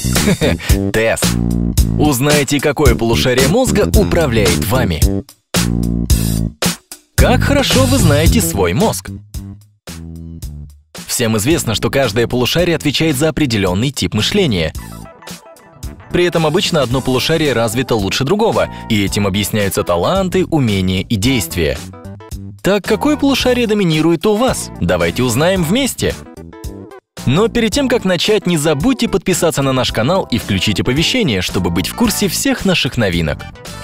Тест. Узнайте, какое полушарие мозга управляет вами. Как хорошо вы знаете свой мозг? Всем известно, что каждое полушарие отвечает за определенный тип мышления. При этом обычно одно полушарие развито лучше другого, и этим объясняются таланты, умения и действия. Так какое полушарие доминирует у вас? Давайте узнаем вместе! Но перед тем, как начать, не забудьте подписаться на наш канал и включить оповещения, чтобы быть в курсе всех наших новинок.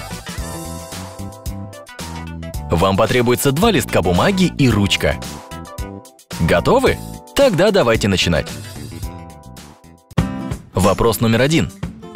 Вам потребуется 2 листка бумаги и ручка. Готовы? Тогда давайте начинать. Вопрос номер 1.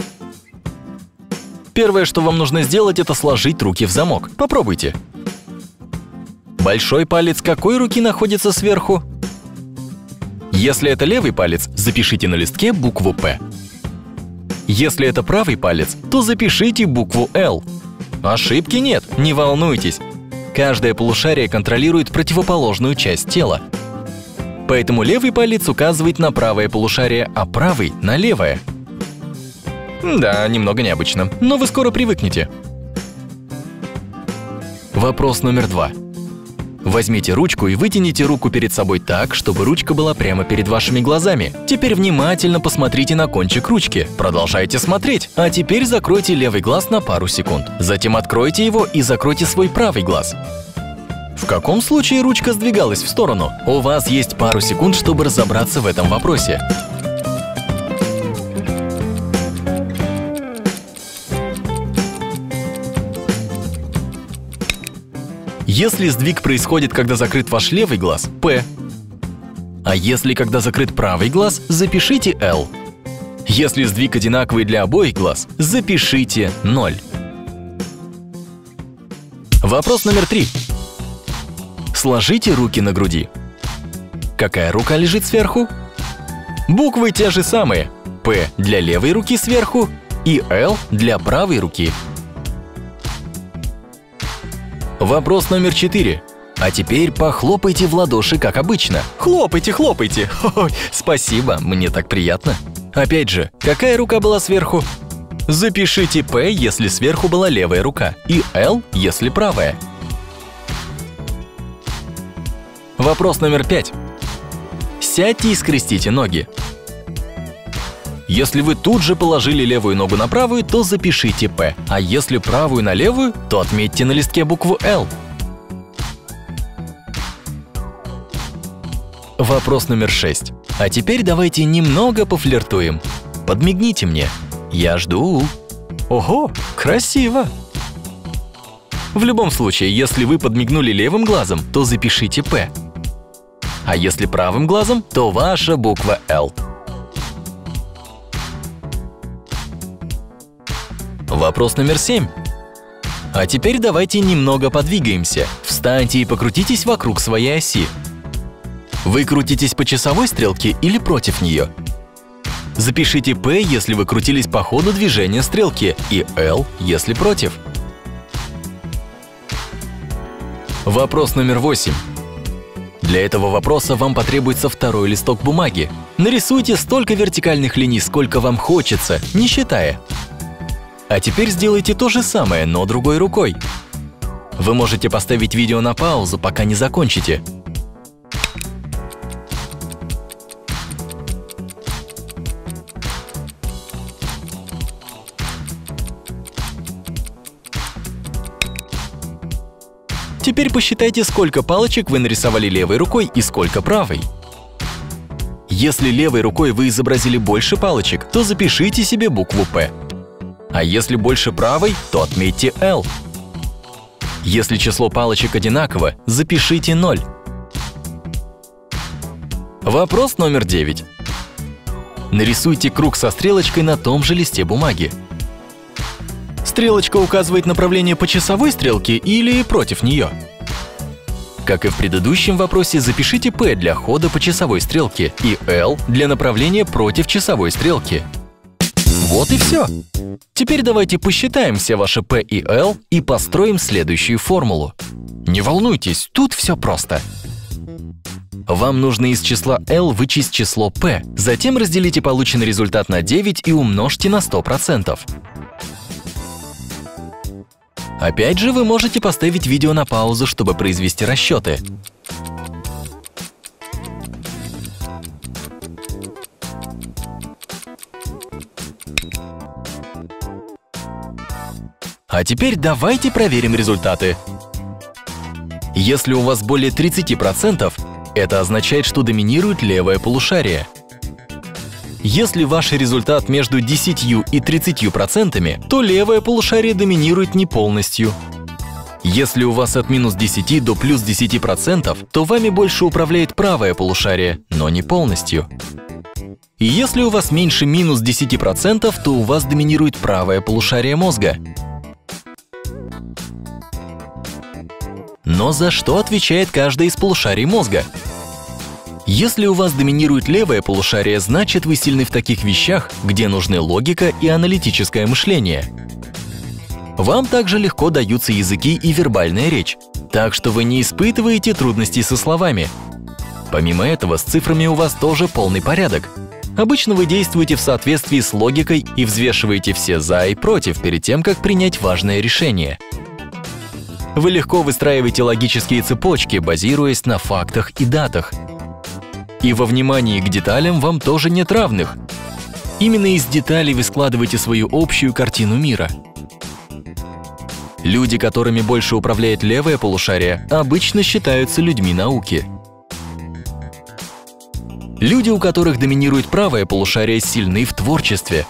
Первое, что вам нужно сделать, это сложить руки в замок. Попробуйте. Большой палец какой руки находится сверху? Если это левый палец, запишите на листке букву «П». Если это правый палец, то запишите букву «Л». Ошибки нет, не волнуйтесь. Каждое полушарие контролирует противоположную часть тела. Поэтому левый палец указывает на правое полушарие, а правый – на левое. Да, немного необычно, но вы скоро привыкнете. Вопрос номер 2. Возьмите ручку и вытяните руку перед собой так, чтобы ручка была прямо перед вашими глазами. Теперь внимательно посмотрите на кончик ручки. Продолжайте смотреть. А теперь закройте левый глаз на пару секунд. Затем откройте его и закройте свой правый глаз. В каком случае ручка сдвигалась в сторону? У вас есть пару секунд, чтобы разобраться в этом вопросе. Если сдвиг происходит, когда закрыт ваш левый глаз – П. А если когда закрыт правый глаз – запишите Л. Если сдвиг одинаковый для обоих глаз – запишите 0. Вопрос номер 3. Сложите руки на груди. Какая рука лежит сверху? Буквы те же самые. П для левой руки сверху и Л для правой руки. Вопрос номер 4. А теперь похлопайте в ладоши, как обычно. Хлопайте, хлопайте. Ой, спасибо, мне так приятно. Опять же, какая рука была сверху? Запишите П, если сверху была левая рука, и Л, если правая. Вопрос номер 5. Сядьте и скрестите ноги. Если вы тут же положили левую ногу на правую, то запишите П, а если правую на левую, то отметьте на листке букву Л. Вопрос номер 6. А теперь давайте немного пофлиртуем. Подмигните мне. Я жду. Ого, красиво! В любом случае, если вы подмигнули левым глазом, то запишите П. А если правым глазом, то ваша буква Л. Вопрос номер 7. А теперь давайте немного подвигаемся. Встаньте и покрутитесь вокруг своей оси. Вы крутитесь по часовой стрелке или против нее? Запишите П, если вы крутились по ходу движения стрелки, и Л, если против. Вопрос номер 8. Для этого вопроса вам потребуется 2-й листок бумаги. Нарисуйте столько вертикальных линий, сколько вам хочется, не считая. А теперь сделайте то же самое, но другой рукой. Вы можете поставить видео на паузу, пока не закончите. Теперь посчитайте, сколько палочек вы нарисовали левой рукой и сколько правой. Если левой рукой вы изобразили больше палочек, то запишите себе букву П. А если больше правой, то отметьте Л. Если число палочек одинаково, запишите 0. Вопрос номер 9. Нарисуйте круг со стрелочкой на том же листе бумаги. Стрелочка указывает направление по часовой стрелке или против нее. Как и в предыдущем вопросе, запишите П для хода по часовой стрелке и Л для направления против часовой стрелки. Вот и все. Теперь давайте посчитаем все ваши П и Л и построим следующую формулу. Не волнуйтесь, тут все просто. Вам нужно из числа L вычесть число P. Затем разделите полученный результат на 9 и умножьте на 100%. Опять же, вы можете поставить видео на паузу, чтобы произвести расчеты. А теперь давайте проверим результаты. Если у вас более 30%, это означает, что доминирует левое полушарие. Если ваш результат между 10 и 30%, то левое полушарие доминирует не полностью. Если у вас от минус 10 до плюс 10%, то вами больше управляет правое полушарие, но не полностью. И если у вас меньше минус 10%, то у вас доминирует правое полушарие мозга. Но за что отвечает каждое из полушарий мозга? Если у вас доминирует левое полушарие, значит, вы сильны в таких вещах, где нужны логика и аналитическое мышление. Вам также легко даются языки и вербальная речь, так что вы не испытываете трудностей со словами. Помимо этого, с цифрами у вас тоже полный порядок. Обычно вы действуете в соответствии с логикой и взвешиваете все «за» и «против» перед тем, как принять важное решение. Вы легко выстраиваете логические цепочки, базируясь на фактах и датах. И во внимании к деталям вам тоже нет равных. Именно из деталей вы складываете свою общую картину мира. Люди, которыми больше управляет левое полушарие, обычно считаются людьми науки. Люди, у которых доминирует правое полушарие, сильны в творчестве.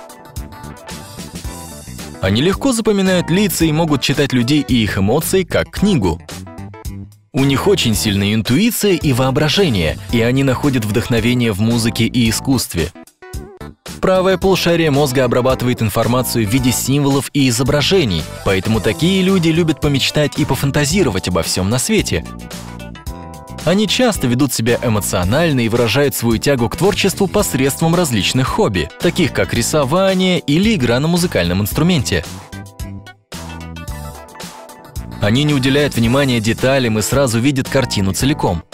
Они легко запоминают лица и могут читать людей и их эмоции как книгу. У них очень сильная интуиция и воображение, и они находят вдохновение в музыке и искусстве. Правое полушарие мозга обрабатывает информацию в виде символов и изображений, поэтому такие люди любят помечтать и пофантазировать обо всем на свете. Они часто ведут себя эмоционально и выражают свою тягу к творчеству посредством различных хобби, таких как рисование или игра на музыкальном инструменте. Они не уделяют внимания деталям и сразу видят картину целиком.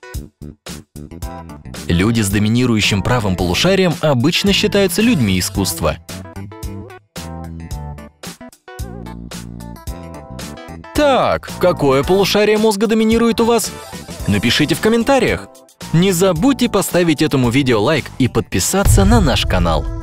Люди с доминирующим правым полушарием обычно считаются людьми искусства. Так, какое полушарие мозга доминирует у вас? Напишите в комментариях. Не забудьте поставить этому видео лайк и подписаться на наш канал.